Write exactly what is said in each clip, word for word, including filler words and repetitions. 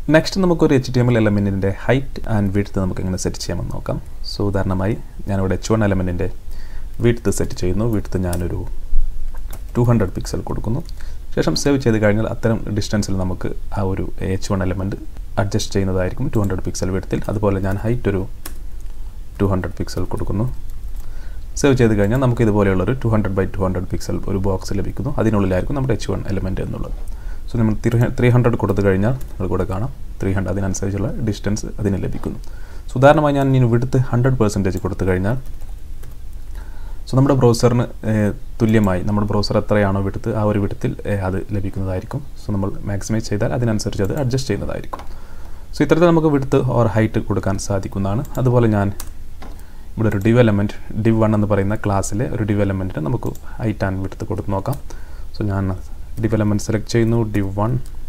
Next നമുക്കൊരു H T M L എലമെൻറ്റിൻ്റെ height and width നമുക്ക് എങ്ങനെ സെറ്റ് ചെയ്യാമെന്ന് നോക്കാം. സോ ഉദാഹരണമായി ഞാനിവിടെ എച്ച് വൺ എലമെൻറ്റിൻ്റെ വിഡ്ത്ത് സെറ്റ് ചെയ്യുന്നു. വിഡ്ത്ത് ഞാനൊരു ടു ഹൺഡ്രഡ് പിക്സൽ കൊടുക്കുന്നു. ശേഷം സേവ് ചെയ്ത് കഴിഞ്ഞാൽ അത്തരം ഡിസ്റ്റൻസിൽ നമുക്ക് ആ ഒരു എച്ച് വൺ എലമെൻറ്റ് അഡ്ജസ്റ്റ് ചെയ്യുന്നതായിരിക്കും ടു ഹൺഡ്രഡ് പിക്സൽ വിഡ്ത്തിൽ. അതുപോലെ ഞാൻ ഹൈറ്റ് ഒരു ടു ഹൺഡ്രഡ് പിക്സൽ കൊടുക്കുന്നു. സേവ് ചെയ്ത് കഴിഞ്ഞാൽ നമുക്ക് ഇതുപോലെയുള്ളൊരു two hundred by two hundred pixel ഒരു ബോക്സ് ലഭിക്കുന്നു. അതിനുള്ളിലായിരിക്കും നമ്മുടെ എച്ച് വൺ എലമെൻറ്റ് എന്നുള്ളത്. സോ നമ്മൾ ത്രീ ഹൺഡ്രഡ് കൊടുത്തു കഴിഞ്ഞാൽ നിങ്ങൾ കൂടെ കാണാം ത്രീ ഹൺഡ്രഡ് അതിനനുസരിച്ചുള്ള ഡിസ്റ്റൻസ് അതിന് ലഭിക്കുന്നു. സോ ഉദാഹരണമായി ഞാൻ ഇനി വിഡ്ത്ത് ഹൺഡ്രഡ് പെർസെൻറ്റേജ് കൊടുത്തു കഴിഞ്ഞാൽ സോ നമ്മുടെ ബ്രൗസറിന് തുല്യമായി നമ്മുടെ ബ്രൗസർ എത്രയാണോ വിഡ്ത്ത് ആ ഒരു വിഡ്ത്തിൽ അത് ലഭിക്കുന്നതായിരിക്കും. സോ നമ്മൾ മാക്സിമൈസ് ചെയ്താൽ അതിനനുസരിച്ച് അത് അഡ്ജസ്റ്റ് ചെയ്യുന്നതായിരിക്കും. സോ ഇത്തരത്തിൽ നമുക്ക് വിഡ്ത്ത് ഓർ ഹൈറ്റ് കൊടുക്കാൻ സാധിക്കുന്നതാണ്. അതുപോലെ ഞാൻ ഇവിടെ ഒരു ഡിവ് എലമെൻറ്റ് ഡിവ് വൺ എന്ന് പറയുന്ന ക്ലാസ്സിലെ ഒരു ഡിവ് എലമെൻറ്റിന് നമുക്ക് ഹൈറ്റ് ആൻഡ് വിഡ്ത്ത് കൊടുത്ത് നോക്കാം. സോ ഞാൻ ഡിവ് എലമെൻറ്റ് സെലക്ട് ചെയ്യുന്നു, ഡിവ് വൺ.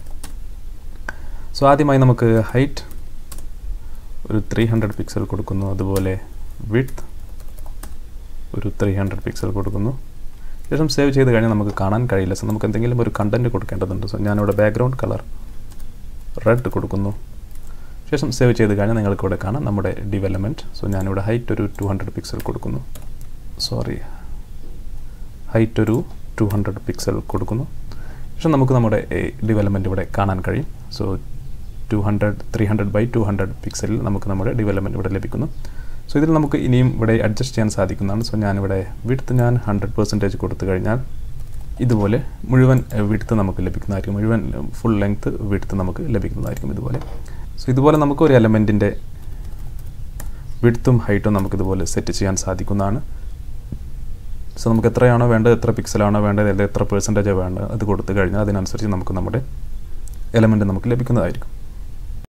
സോ ആദ്യമായി നമുക്ക് ഹൈറ്റ് ഒരു ത്രീ ഹൺഡ്രഡ് പിക്സൽ കൊടുക്കുന്നു. അതുപോലെ വിഡ്ത്ത് ഒരു ത്രീ ഹൺഡ്രഡ് പിക്സൽ കൊടുക്കുന്നു. ശേഷം സേവ് ചെയ്ത് കഴിഞ്ഞാൽ നമുക്ക് കാണാൻ കഴിയില്ല. സോ നമുക്ക് എന്തെങ്കിലും ഒരു കണ്ടൻറ്റ് കൊടുക്കേണ്ടതുണ്ട്. സോ ഞാനിവിടെ ബാക്ക്ഗ്രൗണ്ട് കളർ റെഡ് കൊടുക്കുന്നു. ശേഷം സേവ് ചെയ്ത് കഴിഞ്ഞാൽ നിങ്ങൾക്ക് ഇവിടെ കാണാം നമ്മുടെ ഡിവ് എലമെൻറ്റ്. സോ ഞാനിവിടെ ഹൈറ്റ് ഒരു ടു ഹൺഡ്രഡ് പിക്സൽ കൊടുക്കുന്നു. സോറി ഹൈറ്റ് ഒരു ടു ഹൺഡ്രഡ് പിക്സൽ കൊടുക്കുന്നു. ശേഷം നമുക്ക് നമ്മുടെ ഡിവ് എലമെൻറ്റ് ഇവിടെ കാണാൻ കഴിയും. So two hundred three hundred by two hundred പിക്സലിൽ നമുക്ക് നമ്മുടെ ഡിവ് എലമെൻറ്റ് ഇവിടെ ലഭിക്കുന്നു. സോ ഇതിൽ നമുക്ക് ഇനിയും ഇവിടെ അഡ്ജസ്റ്റ് ചെയ്യാൻ സാധിക്കുന്നതാണ്. സോ ഞാനിവിടെ വിഡ്ത്ത് ഞാൻ ഹൺഡ്രഡ് പെർസെൻറ്റേജ് കൊടുത്തു കഴിഞ്ഞാൽ ഇതുപോലെ മുഴുവൻ വിഡ്ത്ത് നമുക്ക് ലഭിക്കുന്നതായിരിക്കും. മുഴുവൻ ഫുൾ ലെങ്ത്ത് വിഡ്ത്ത് നമുക്ക് ലഭിക്കുന്നതായിരിക്കും ഇതുപോലെ. സോ ഇതുപോലെ നമുക്ക് ഒരു എലമെൻറ്റിൻ്റെ വിഡ്ത്തും ഹൈറ്റും നമുക്കിതുപോലെ സെറ്റ് ചെയ്യാൻ സാധിക്കുന്നതാണ്. സോ നമുക്ക് എത്രയാണോ വേണ്ടത്, എത്ര പിക്സലാണോ വേണ്ടത്, അല്ലെങ്കിൽ എത്ര പെർസെൻറ്റേജ് വേണ്ടത് അത് കൊടുത്തു കഴിഞ്ഞാൽ അതിനനുസരിച്ച് നമുക്ക് നമ്മുടെ എലമെൻറ്റ് നമുക്ക് ലഭിക്കുന്നതായിരിക്കും.